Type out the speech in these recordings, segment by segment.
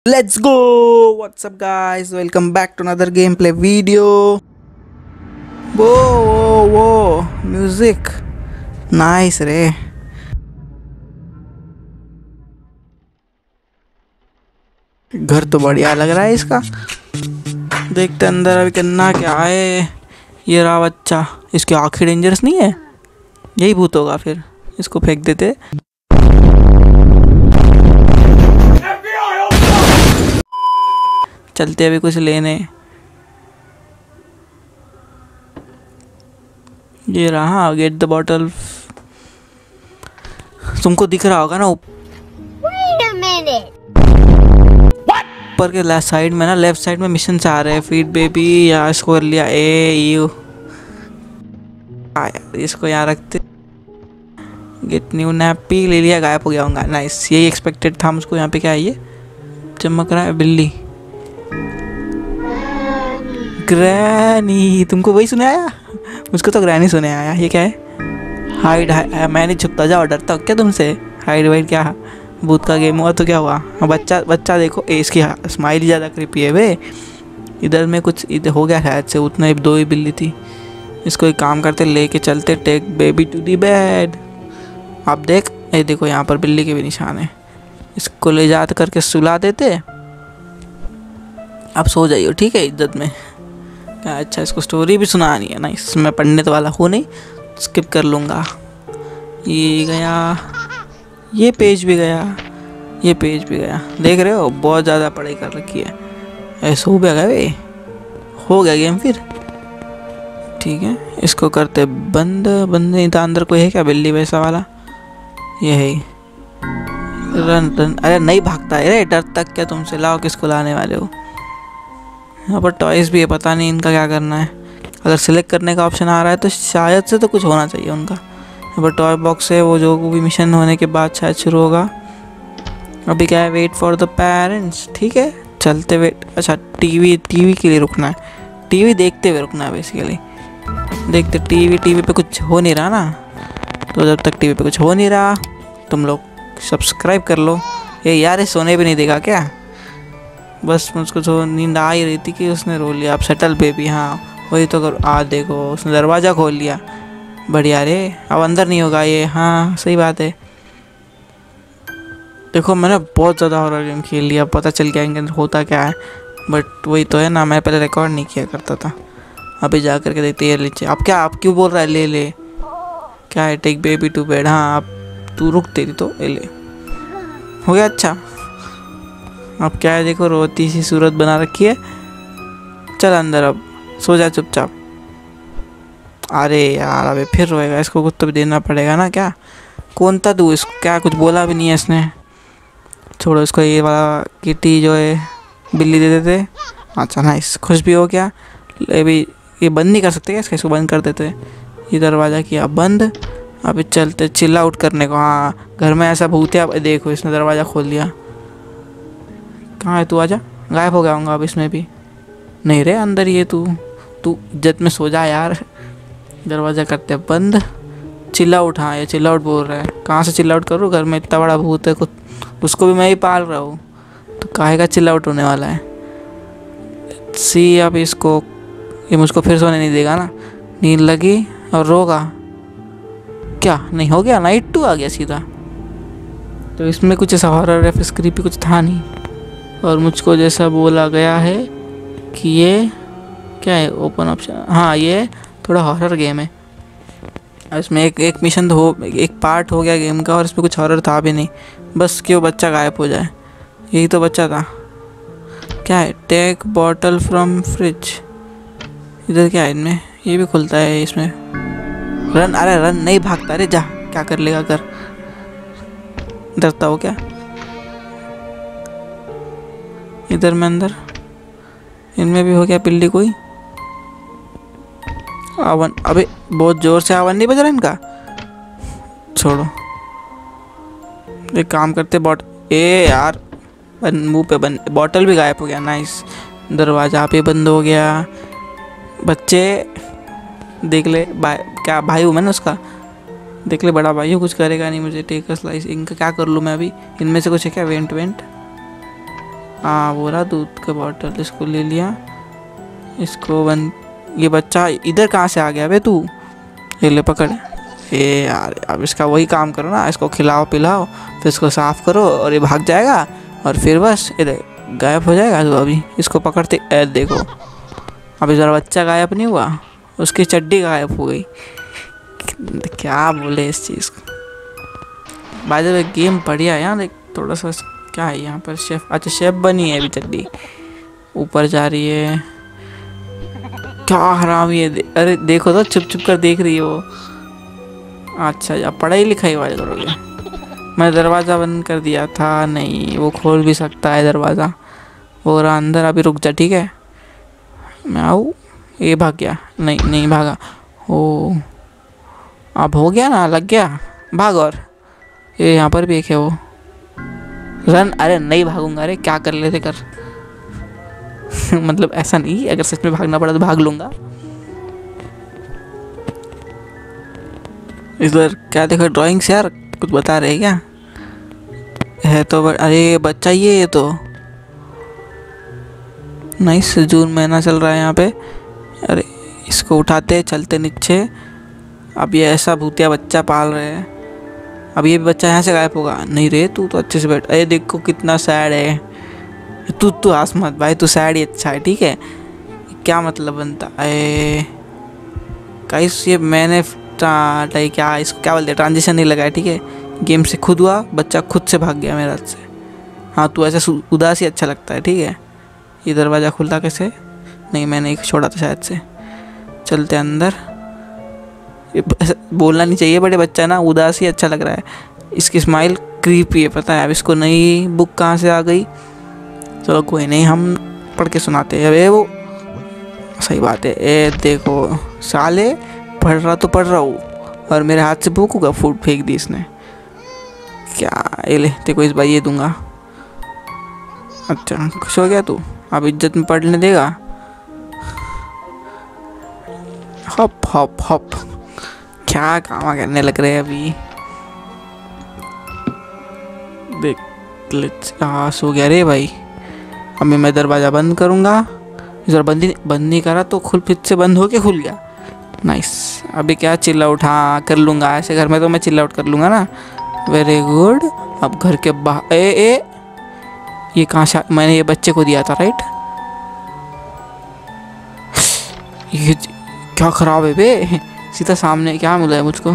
Let's go! What's up, guys? Welcome back to another gameplay video. Whoa! Music. Nice, रे. घर तो बढ़िया लग रहा है इसका. देखते अंदर अभी करना क्या है. ये रहा बच्चा. इसकी आँखें डेंजरस नहीं है. यही भूत होगा फिर. इसको फेंक देते. चलते अभी कुछ लेने. ये रहा. Get the bottle. तुमको दिख रहा होगा ना ऊपर के लेफ्ट साइड में ना, लेफ्ट साइड में मिशन आ रहे हैं. फीड बेबी या इसको कर लिया. इसको यहाँ रखते. गेट न्यू नैपी ले लिया. गायब हो गया होगा. नाइस. यही एक्सपेक्टेड था मुझको. यहाँ पे क्या है ये चमक रहा है. बिल्ली. ग्रैनी. तुमको वही सुने आया. मुझको तो ग्रैनी सुने आया. ये क्या है. हाइड. मैं नहीं छुपता. जाओ. डरता हूँ क्या तुमसे. हाइड वाइड क्या भूत का गेम हुआ तो क्या हुआ. बच्चा देखो. इसकी स्माइल ज़्यादा क्रीपी है वे. इधर में कुछ इधर हो गया शायद से. उतना दो ही बिल्ली थी. इसको एक काम करते लेके चलते. Take baby to the bed. आप देख. ये देखो यहाँ पर बिल्ली के भी निशान है. इसको ले जाते करके सुला देते. आप सो जाइए. ठीक है. इज्जत में. अच्छा. इसको स्टोरी भी सुनानी है. नाइस. मैं पढ़ने तो वाला हूँ नहीं. स्किप कर लूँगा. ये गया. ये पेज भी गया. ये पेज भी गया. देख रहे हो बहुत ज़्यादा पढ़ाई कर रखी है. ऐसा हो गया वे. हो गया गेम फिर. ठीक है. इसको करते बंद. नहीं था अंदर. कोई है क्या बिल्ली वैसा वाला. ये है. रन. अरे नहीं भागता है रे. डर तक क्या तुमसे. लाओ. किसको लाने वाले हो. यहाँ पर टॉयज़ भी है. पता नहीं इनका क्या करना है. अगर सिलेक्ट करने का ऑप्शन आ रहा है तो शायद से तो कुछ होना चाहिए उनका. यहाँ पर टॉय बॉक्स है. वो जो भी मिशन होने के बाद शायद शुरू होगा. अभी क्या है. Wait for the parents. ठीक है. चलते वेट. अच्छा. टीवी के लिए रुकना है. टीवी देखते हुए रुकना है बेसिकली. देखते. टीवी पे कुछ हो नहीं रहा ना. तो जब तक टीवी पे कुछ हो नहीं रहा तुम लोग सब्सक्राइब कर लो. ये यार ये सोने भी नहीं देगा क्या. बस मुझको तो नींद आ ही रही थी कि उसने रो लिया. अब सेटल बेबी. हाँ वही तो कर. आज देखो उसने दरवाज़ा खोल लिया. बढ़िया रे. अब अंदर नहीं होगा ये. हाँ सही बात है. देखो मैंने बहुत ज़्यादा हॉरर गेम खेल लिया. पता चल गया इनके अंदर होता क्या है. बट वही तो है ना. मैं पहले रिकॉर्ड नहीं किया करता था. अभी जा करके देखते हैं. नीचे अब क्या. आप क्यों बोल रहा है ले क्या है. Take baby to bed. हाँ आप तू रुक तेरी तो. ले हो गया. अच्छा. अब क्या है. देखो रोती सी सूरत बना रखी है. चल अंदर. अब सो जा चुपचाप. अरे यार अबे फिर रोएगा. इसको कुछ तो भी देना पड़ेगा ना. क्या कौन था तू. इसको क्या कुछ बोला भी नहीं है इसने. छोड़ो इसको. ये वाला किटी जो है बिल्ली दे देते. अच्छा नाइस. खुश भी हो क्या. अभी ये बंद नहीं कर सकते क्या. इसको बंद कर देते. ये दरवाज़ा किया बंद. अभी चलते चिल आउट करने को. हाँ घर में ऐसा भूत है. अब देखो इसने दरवाज़ा खोल दिया. कहाँ है तू. आजा. गायब हो गया होगा अब इसमें भी. नहीं रे अंदर ये तू इज्जत में सो जा यार. दरवाज़ा करते बंद. Chill out. हाँ ये चिल आउट बोल रहा है. कहाँ से चिल आउट करूँ. घर में इतना बड़ा भूत है. कुछ उसको भी मैं ही पाल रहा हूँ तो काहे का चिल आउट होने वाला है. सी. अब इसको ये मुझको फिर सोने नहीं देगा ना. नींद लगी और रोगा. क्या नहीं हो गया. नाइट 2 आ गया सीधा. तो इसमें कुछ ऐसा हॉरर या फिर स्क्रीपी कुछ था नहीं. और मुझको जैसा बोला गया है कि ये क्या है. Open option. हाँ ये थोड़ा हॉरर गेम है. इसमें एक मिशन तो हो. एक पार्ट हो गया गेम का. और इसमें कुछ हॉरर था भी नहीं. बस क्यों बच्चा गायब हो जाए. यही तो बच्चा था. क्या है. Take bottle from fridge. इधर क्या है इनमें. ये भी खुलता है इसमें. रन. अरे रन नहीं भागता. अरे जा. क्या कर लेगा कर. डरता हो क्या. इधर में अंदर. इनमें भी हो गया बिल्ली कोई. आवन. अबे बहुत ज़ोर से आवन नहीं बज रहा इनका. छोड़ो. एक काम करते. यार मुंह पे बंद. बॉटल भी गायब हो गया. नाइस. दरवाज़ा पे बंद हो गया. बच्चे देख ले. क्या भाई हूँ मैं ना उसका. देख ले बड़ा भाई कुछ करेगा नहीं मुझे। Take a slice. इनका क्या कर लूँ मैं अभी. इनमें से कुछ है क्या. वेंट हाँ वो रहा दूध का बॉटल, इसको ले लिया। इसको बंद। ये बच्चा इधर कहाँ से आ गया बे तू? ये ले पकड़। ए यार अब इसका वही काम करो ना, इसको खिलाओ पिलाओ, फिर इसको साफ़ करो और ये भाग जाएगा और फिर बस इधर गायब हो जाएगा। तो अभी इसको पकड़ते देखो, अभी ज़रा बच्चा गायब नहीं हुआ, उसकी चड्डी गायब हो गई। क्या बोले इस चीज़ को। बाय द वे गेम बढ़िया है यार, एक थोड़ा सा क्या है यहाँ पर शेफ, अच्छा शेफ बनी है अभी चड्डी, ऊपर जा रही है। क्या हराम ये अरे देखो तो चुप चुप कर देख रही है वो। अच्छा अब पढ़ाई लिखाई वाले करोगे। मैं दरवाज़ा बंद कर दिया था, नहीं वो खोल भी सकता है दरवाज़ा। वो रहा अंदर, अभी रुक जा ठीक है। मैं आऊँ? ये भाग गया, नहीं नहीं भागा। ओ अब हो गया ना, लग गया, भाग। और ये यहाँ पर भी एक है वो, रन। अरे नहीं भागूंगा, अरे क्या कर लेते कर। मतलब ऐसा नहीं, अगर सच में भागना पड़ा तो भाग लूंगा। इधर क्या देखो ड्राइंग्स यार, कुछ बता रहे क्या है तो अरे बच्चा ये तो नाइस। जून महीना चल रहा है यहाँ पे। अरे इसको उठाते चलते नीचे। अब ये ऐसा भूतिया बच्चा पाल रहे हैं, अब ये बच्चा यहाँ से गायब होगा। नहीं रे तू तो अच्छे से बैठ। अरे देखो कितना सैड है। तू हंस मत भाई, तू सैड ही अच्छा है ठीक है। क्या मतलब बनता है गाइस, ये मैंने क्या इसको क्या बोलते हैं, ट्रांजिशन नहीं लगाया ठीक है। गेम से खुद हुआ, बच्चा खुद से भाग गया मेरे हाथ से। हाँ तू ऐसे उदास ही अच्छा लगता है ठीक है। ये दरवाज़ा खुला कैसे? नहीं मैंने एक छोड़ा था शायद से। चलते अंदर। ये बोलना नहीं चाहिए, बड़े बच्चा ना उदास ही अच्छा लग रहा है। इसकी स्माइल क्रीपी है पता है। अब इसको नई बुक कहाँ से आ गई, चलो कोई नहीं हम पढ़ के सुनाते हैं। अबे वो सही बात है। ए देखो साले, पढ़ रहा तो पढ़ रहा हूँ और मेरे हाथ से बुक होगा, फूड फेंक दी इसने। क्या ये ले देखो इस बार ये दूंगा। अच्छा खुश हो गया तू, अब इज्जत में पढ़ने देगा। हप हप हप, क्या काम करने लग रहे हैं अभी। देख सो गया रे भाई। अभी मैं दरवाज़ा बंद करूँगा। इधर बंद नहीं करा तो फिर से बंद होके खुल गया। नाइस। अभी क्या चिल आउट, हाँ कर लूँगा ऐसे घर में तो मैं चिल आउट कर लूँगा ना। Very good. अब घर के बाहर ए ये कहाँ से, मैंने ये बच्चे को दिया था राइट। ये क्या ख़राब है बे, सीधा सामने क्या मिला है मुझको,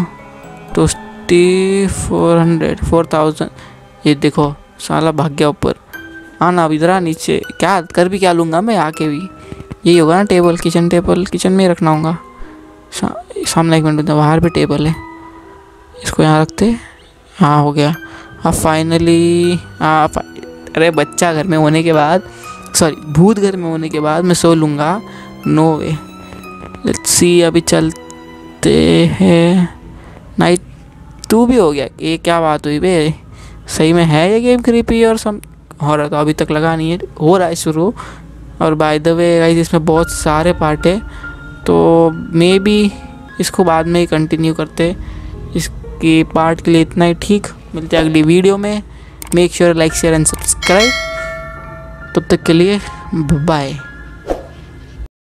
4000। ये देखो साला भाग गया ऊपर। आना अब इधर आ नीचे। क्या कर भी क्या लूँगा मैं आके भी, यही होगा ना टेबल, किचन टेबल किचन में ही रखना होगा। सामने एक मिनट बाहर भी टेबल है, इसको यहाँ रखते। हाँ हो गया। अब फाइनली अरे बच्चा घर में होने के बाद, सॉरी भूत घर में होने के बाद मैं सो लूँगा। No way. लेट्स सी अभी चलते हैं। नाइट 2 भी हो गया। ये क्या बात हुई बे, सही में है ये गेम क्रीपी और सम हो रहा, तो अभी तक लगा नहीं है, हो रहा है शुरू। और बाय द वे गाइस इसमें बहुत सारे पार्ट है, तो मे बी इसको बाद में ही कंटिन्यू करते। इसके पार्ट के लिए इतना ही ठीक। मिलते हैं अगली वीडियो में। Make sure like share and subscribe. तब तक के लिए बाय।